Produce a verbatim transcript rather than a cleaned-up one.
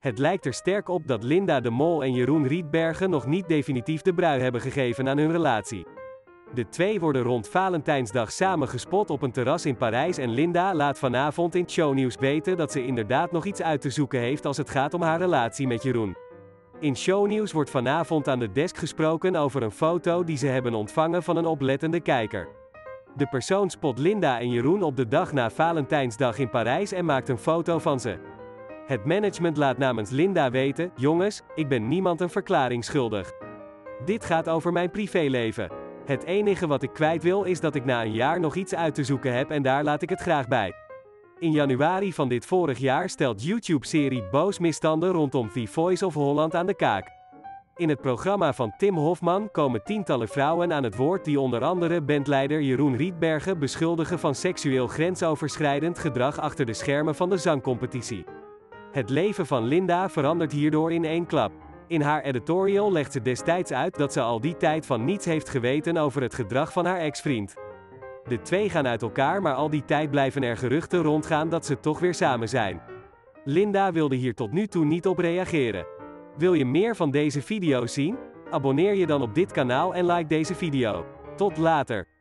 Het lijkt er sterk op dat Linda de Mol en Jeroen Rietbergen nog niet definitief de brui hebben gegeven aan hun relatie. De twee worden rond Valentijnsdag samen gespot op een terras in Parijs en Linda laat vanavond in Shownieuws weten dat ze inderdaad nog iets uit te zoeken heeft als het gaat om haar relatie met Jeroen. In Shownieuws wordt vanavond aan de desk gesproken over een foto die ze hebben ontvangen van een oplettende kijker. De persoon spot Linda en Jeroen op de dag na Valentijnsdag in Parijs en maakt een foto van ze. Het management laat namens Linda weten: jongens, ik ben niemand een verklaring schuldig. Dit gaat over mijn privéleven. Het enige wat ik kwijt wil is dat ik na een jaar nog iets uit te zoeken heb en daar laat ik het graag bij. In januari van dit vorig jaar stelt YouTube-serie Boos misstanden rondom The Voice of Holland aan de kaak. In het programma van Tim Hofman komen tientallen vrouwen aan het woord die onder andere bandleider Jeroen Rietbergen beschuldigen van seksueel grensoverschrijdend gedrag achter de schermen van de zangcompetitie. Het leven van Linda verandert hierdoor in één klap. In haar editorial legt ze destijds uit dat ze al die tijd van niets heeft geweten over het gedrag van haar ex-vriend. De twee gaan uit elkaar, maar al die tijd blijven er geruchten rondgaan dat ze toch weer samen zijn. Linda wilde hier tot nu toe niet op reageren. Wil je meer van deze video's zien? Abonneer je dan op dit kanaal en like deze video. Tot later.